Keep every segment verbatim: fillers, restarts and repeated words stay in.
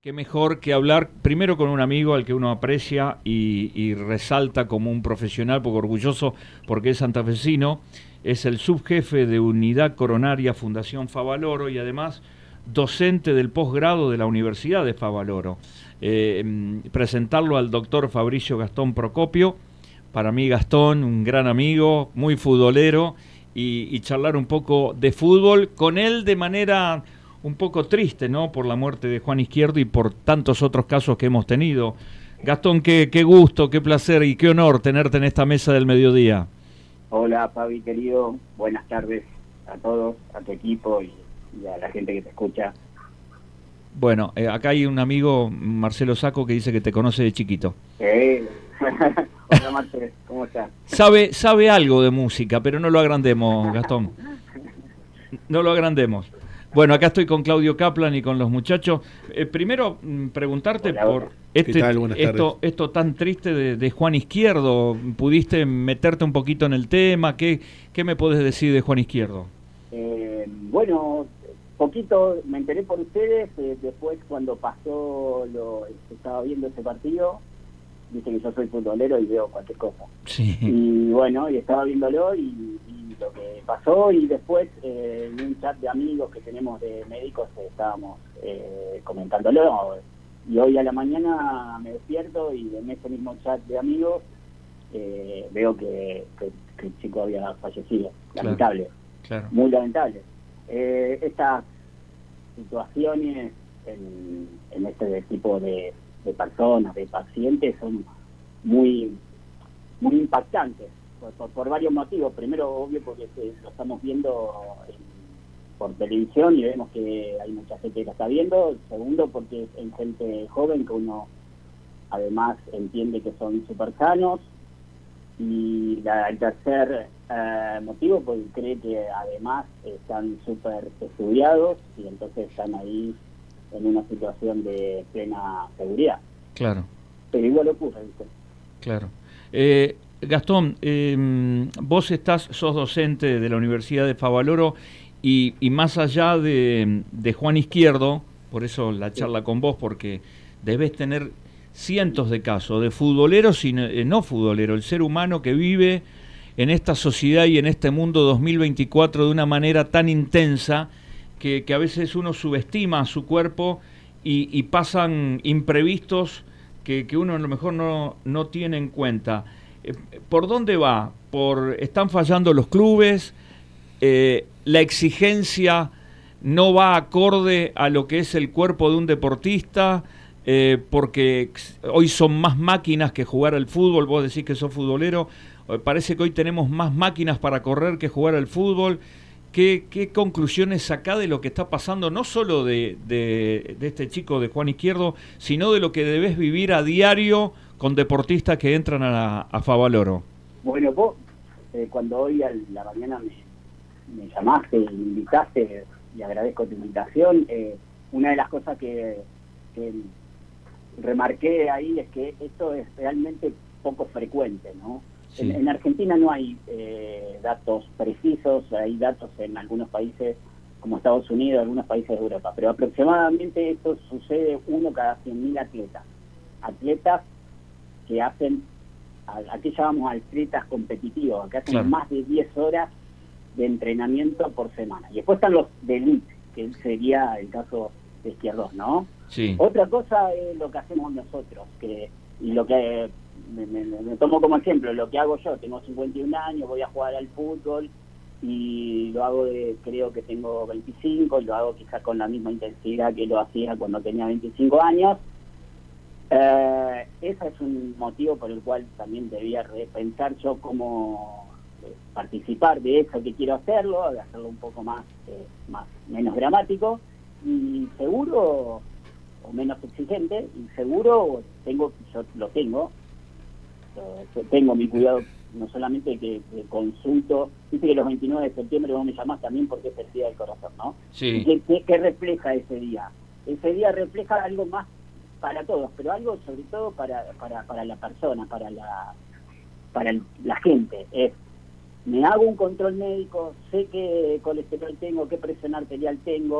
Qué mejor que hablar primero con un amigo al que uno aprecia y, y resalta como un profesional, poco orgulloso porque es santafesino, es el subjefe de Unidad Coronaria Fundación Favaloro y además docente del posgrado de la Universidad de Favaloro. Eh, presentarlo al doctor Fabricio Gastón Procopio, para mí Gastón, un gran amigo, muy futbolero, y, y charlar un poco de fútbol con él de manera un poco triste, ¿no? Por la muerte de Juan Izquierdo y por tantos otros casos que hemos tenido. Gastón, qué, qué gusto, qué placer y qué honor tenerte en esta mesa del mediodía. Hola, Fabi, querido. Buenas tardes a todos, a tu equipo y, y a la gente que te escucha. Bueno, eh, acá hay un amigo, Marcelo Sacco, que dice que te conoce de chiquito. Eh. Hola, Marcelo, ¿cómo estás? Sabe, sabe algo de música, pero no lo agrandemos, Gastón. No lo agrandemos. Bueno, acá estoy con Claudio Kaplan y con los muchachos. Eh, primero, mm, preguntarte Hola, por hola. este, ¿Qué tal? Buenas esto, tardes. esto tan triste de, de Juan Izquierdo. ¿Pudiste meterte un poquito en el tema? ¿Qué, qué me podés decir de Juan Izquierdo? Eh, bueno, poquito me enteré por ustedes, eh, después cuando pasó, lo estaba viendo ese partido, viste que yo soy futbolero y veo cualquier cosa. Sí. Y bueno, y estaba viéndolo y, y lo que pasó, y después eh, en un chat de amigos que tenemos de médicos eh, estábamos eh, comentándolo, y hoy a la mañana me despierto y en ese mismo chat de amigos eh, veo que, que, que el chico había fallecido. Claro, Lamentable, claro. muy lamentable. Eh, estas situaciones en, en este tipo de, de personas, de pacientes, son muy muy impactantes por, por, por varios motivos. Primero, obvio, porque se, lo estamos viendo en, por televisión y vemos que hay mucha gente que la está viendo. Segundo, porque es gente joven que uno además entiende que son súper sanos. Y la, el tercer eh, motivo, porque cree que además están súper estudiados y entonces están ahí en una situación de plena seguridad. Claro. Pero igual ocurre, ¿viste? Claro. Eh, Gastón, eh, vos estás, sos docente de la Universidad de Favaloro y, y más allá de, de Juan Izquierdo, por eso la charla sí. con vos, porque debes tener cientos de casos de futboleros y no, eh, no futboleros, el ser humano que vive en esta sociedad y en este mundo dos mil veinticuatro de una manera tan intensa que, que a veces uno subestima a su cuerpo y, y pasan imprevistos que, que uno a lo mejor no, no tiene en cuenta. Eh, ¿Por dónde va? Por ¿Están fallando los clubes? Eh, ¿La exigencia no va acorde a lo que es el cuerpo de un deportista? Eh, porque hoy son más máquinas que jugar al fútbol. Vos decís que sos futbolero. Eh, parece que hoy tenemos más máquinas para correr que jugar al fútbol. ¿Qué, qué conclusiones sacá de lo que está pasando, no solo de, de, de este chico de Juan Izquierdo, sino de lo que debes vivir a diario con deportistas que entran a, a Favaloro? Bueno, vos, eh, cuando hoy a la mañana me, me llamaste y me invitaste, y agradezco tu invitación, eh, una de las cosas que, que remarqué ahí es que esto es realmente poco frecuente, ¿no? Sí. En, en Argentina no hay eh, datos precisos, hay datos en algunos países como Estados Unidos, algunos países de Europa, pero aproximadamente esto sucede uno cada cien mil atletas. Atletas que hacen, aquí llamamos atletas competitivos, que hacen claro. más de diez horas de entrenamiento por semana. Y después están los de elite, que sería el caso de Izquierdos, ¿no? Sí. Otra cosa es lo que hacemos nosotros, que y lo que me, me, me tomo como ejemplo, lo que hago yo, tengo cincuenta y un años, voy a jugar al fútbol y lo hago de, creo que tengo veinticinco, y lo hago quizás con la misma intensidad que lo hacía cuando tenía veinticinco años. Eh, ese es un motivo por el cual también debía repensar yo cómo eh, participar de eso que quiero hacerlo, de hacerlo un poco más, eh, más menos dramático y seguro o menos exigente, y seguro tengo, yo lo tengo, eh, tengo mi cuidado, no solamente que, que consulto, dice que los veintinueve de septiembre vos me llamás también porque es el Día del Corazón, ¿no? Sí. ¿Qué, qué, qué refleja ese día? Ese día refleja algo más para todos, pero algo sobre todo para, para, para la persona, para la, para la gente. Es, me hago un control médico, sé qué colesterol tengo, qué presión arterial tengo,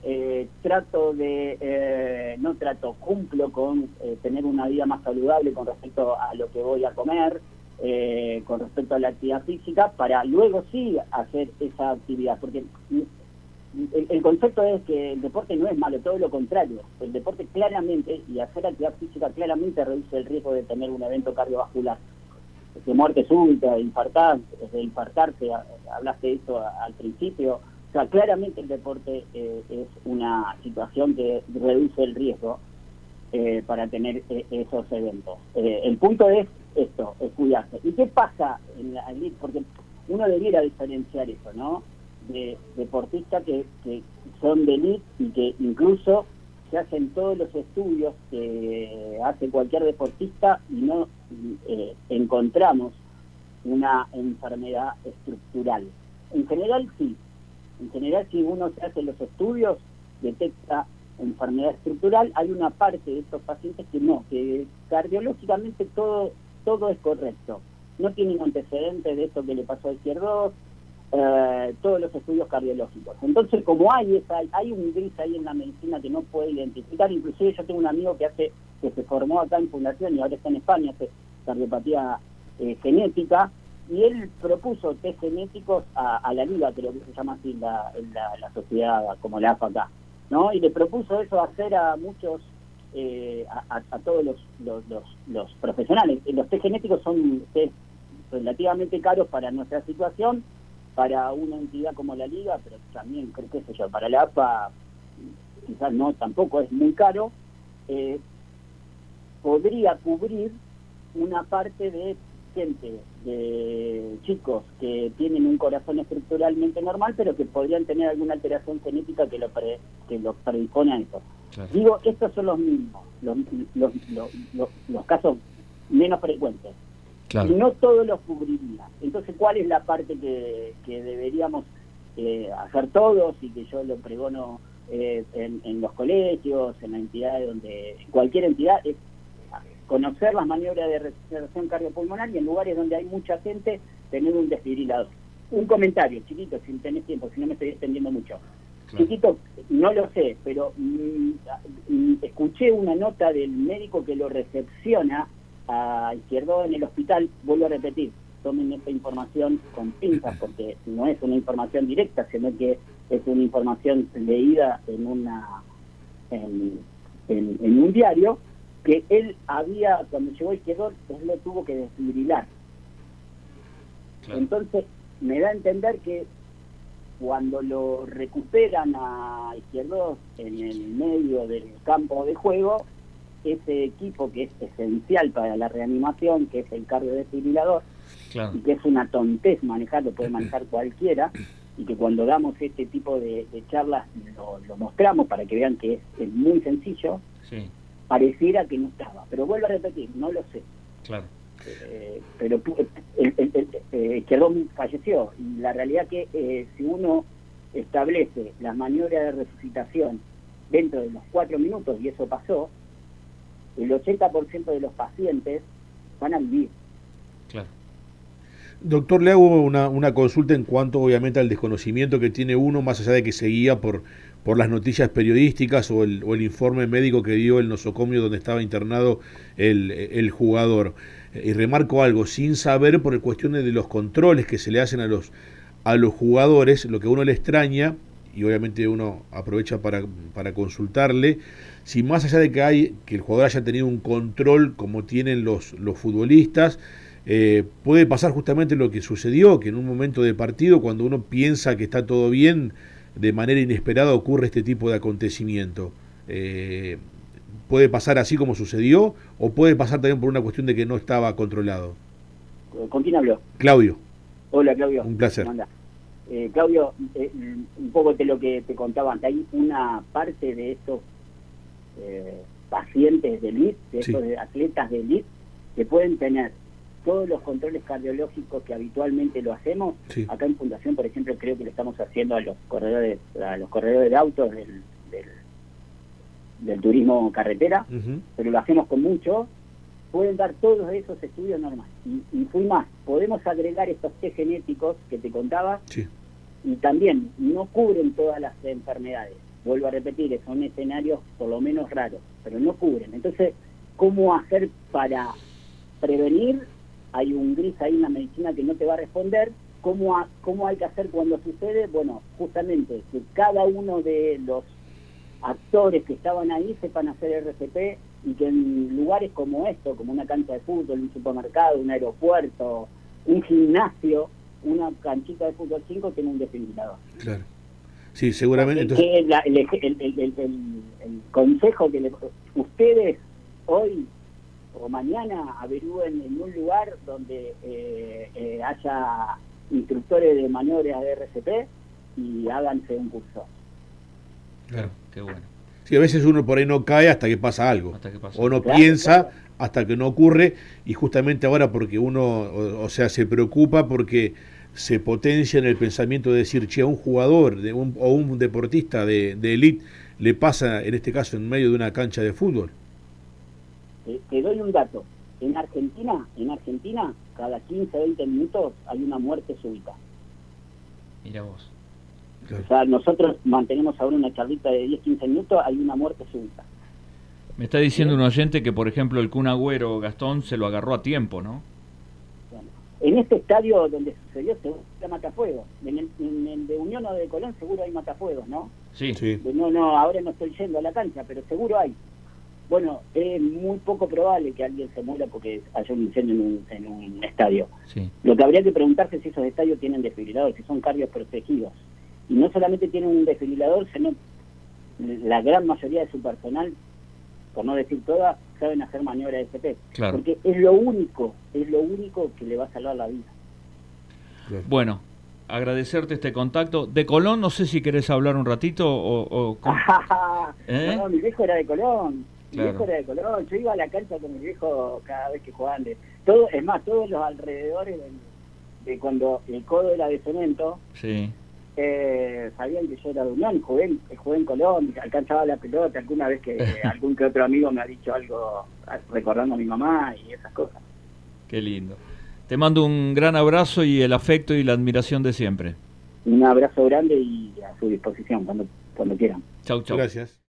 eh, trato de, eh, no trato, cumplo con eh, tener una vida más saludable con respecto a lo que voy a comer, eh, con respecto a la actividad física, para luego sí hacer esa actividad, porque el, el concepto es que el deporte no es malo, todo lo contrario. El deporte claramente, y hacer actividad física claramente reduce el riesgo de tener un evento cardiovascular, de muerte súbita, de infartar, de infartarse, hablaste de eso al principio. O sea, claramente el deporte eh, es una situación que reduce el riesgo eh, para tener eh, esos eventos. Eh, el punto es esto, es cuidarse. ¿Y qué pasa en la elite? Porque uno debiera diferenciar eso, ¿no? De deportistas que, que son de elite y que incluso se hacen todos los estudios que hace cualquier deportista y no eh, encontramos una enfermedad estructural. En general sí, en general si uno se hace los estudios detecta enfermedad estructural. Hay una parte de estos pacientes que no, que cardiológicamente todo todo es correcto, no tienen antecedentes de esto que le pasó a Izquierdos, eh, todos los estudios cardiológicos. Entonces, como hay esa, hay un gris ahí en la medicina que no puede identificar. Inclusive yo tengo un amigo que hace que se formó acá en Fundación y ahora está en España, hace cardiopatía eh, genética, y él propuso test genéticos a, a la liga, creo que se llama así la, la, la sociedad como la A F A acá, ¿no? Y le propuso eso hacer a muchos, eh, a, a, a todos los, los, los, los profesionales. Los test genéticos son test relativamente caros para nuestra situación, para una entidad como la liga, pero también, creo que sé yo, para la A F A quizás no, tampoco es muy caro. Eh, podría cubrir una parte de gente, de chicos que tienen un corazón estructuralmente normal, pero que podrían tener alguna alteración genética que lo pre, que los predispone a eso. Claro. Digo, estos son los mismos, los, los, los, los, los casos menos frecuentes. Claro. Y no todos los cubriría. Entonces, ¿cuál es la parte que, que deberíamos eh, hacer todos y que yo lo pregono eh, en, en los colegios, en la entidad donde, cualquier entidad, es conocer las maniobras de resucitación cardiopulmonar y en lugares donde hay mucha gente, tener un desfibrilador? Un comentario, chiquito, si tenés tiempo, si no me estoy extendiendo mucho. Claro. Chiquito, no lo sé, pero mm, mm, escuché una nota del médico que lo recepciona a Izquierdo en el hospital. Vuelvo a repetir, tomen esta información con pinzas, porque no es una información directa, sino que es una información leída en una en, en, en un diario, que él había, cuando llegó a Izquierdo, él lo tuvo que desfibrilar. Claro. Entonces, me da a entender que cuando lo recuperan a Izquierdo en el medio del campo de juego, ese equipo que es esencial para la reanimación, que es el cardiodesfibrilador, claro, y que es una tontez manejar, lo puede manejar cualquiera, y que cuando damos este tipo de, de charlas lo, lo mostramos para que vean que es, es muy sencillo. Sí. Pareciera que no estaba, pero vuelvo a repetir, no lo sé. Claro. Eh, pero el, el, el, el Izquierdo falleció, y la realidad que eh, si uno establece las maniobras de resucitación dentro de los cuatro minutos, y eso pasó, el ochenta por ciento de los pacientes van a vivir. Claro. Doctor, le hago una, una consulta en cuanto obviamente al desconocimiento que tiene uno, más allá de que se guía por, por las noticias periodísticas o el, o el informe médico que dio el nosocomio donde estaba internado el, el jugador. Y remarco algo, sin saber por cuestiones de los controles que se le hacen a los, a los jugadores, lo que a uno le extraña, y obviamente uno aprovecha para, para consultarle, si más allá de que hay que el jugador haya tenido un control como tienen los, los futbolistas, eh, puede pasar justamente lo que sucedió, que en un momento de partido, cuando uno piensa que está todo bien, de manera inesperada ocurre este tipo de acontecimiento. Eh, ¿Puede pasar así como sucedió o puede pasar también por una cuestión de que no estaba controlado? ¿Con quién habló? Claudio. Hola, Claudio. Un placer. Eh, Claudio, eh, un poco de lo que te contaba antes, hay una parte de estos eh, pacientes de elite, de estos sí. atletas de elite, que pueden tener todos los controles cardiológicos que habitualmente lo hacemos. Sí. Acá en Fundación, por ejemplo, creo que lo estamos haciendo a los corredores, a los corredores de autos del, del, del turismo carretera, uh-huh. pero lo hacemos con mucho. Pueden dar todos esos estudios normales. Y, y fui más, podemos agregar estos test genéticos que te contaba, sí. y también no cubren todas las enfermedades, vuelvo a repetir, son escenarios por lo menos raros, pero no cubren. Entonces, ¿cómo hacer para prevenir? Hay un gris ahí en la medicina que no te va a responder. ¿Cómo, a, ¿Cómo hay que hacer cuando sucede? Bueno, justamente que cada uno de los actores que estaban ahí sepan hacer R C P, y que en lugares como esto, como una cancha de fútbol, un supermercado, un aeropuerto, un gimnasio, una canchita de fútbol cinco, tiene un desfibrilador. Claro. Sí, seguramente. Entonces, entonces... la, el, el, el, el, el, el consejo que le, ustedes hoy o mañana averigüen en un lugar donde eh, eh, haya instructores de maniobras de R C P y háganse un curso. Claro, qué bueno. Sí, a veces uno por ahí no cae hasta que pasa algo, Hasta que pasa. o no Claro, piensa claro. hasta que no ocurre, y justamente ahora porque uno, o, o sea, se preocupa porque se potencia en el pensamiento de decir, che, a un jugador de un, o un deportista de, de elite le pasa, en este caso, en medio de una cancha de fútbol. Te, te doy un dato. En Argentina, en Argentina, cada quince a veinte minutos hay una muerte súbita. Mira vos. Claro. O sea, nosotros mantenemos ahora una charlita de diez a quince minutos, hay una muerte súbita. Me está diciendo un oyente que, por ejemplo, el Kun Agüero, Gastón, se lo agarró a tiempo, ¿no? Bueno, en este estadio donde sucedió, seguro hay matafuegos. En el, en el de Unión o de Colón seguro hay matafuegos, ¿no? Sí. Sí. No, no, ahora no estoy yendo a la cancha, pero seguro hay. Bueno, es muy poco probable que alguien se muera porque haya un incendio en un, en un estadio. Sí. Lo que habría que preguntarse es si esos estadios tienen desfibrilador, si son cardios protegidos. Y no solamente tienen un desfibrilador, sino la gran mayoría de su personal, por no decir toda, saben hacer maniobras de S P. Claro. Porque es lo único, es lo único que le va a salvar la vida. Claro. Bueno, agradecerte este contacto. De Colón, no sé si querés hablar un ratito o... o ¿cómo? ¿Eh? No, mi viejo era de Colón. Mi Claro. viejo era de Colón. Yo iba a la cancha con mi viejo cada vez que jugaban. De, todo, es más, todos los alrededores de, de cuando el codo era de cemento, Sí. eh, sabían que yo era de Unión, jugué, jugué en Colón, alcanzaba la pelota. Alguna vez que algún que otro amigo me ha dicho algo recordando a mi mamá y esas cosas. Qué lindo. Te mando un gran abrazo y el afecto y la admiración de siempre. Un abrazo grande y a su disposición cuando, cuando quieran. Chau, chau. Gracias.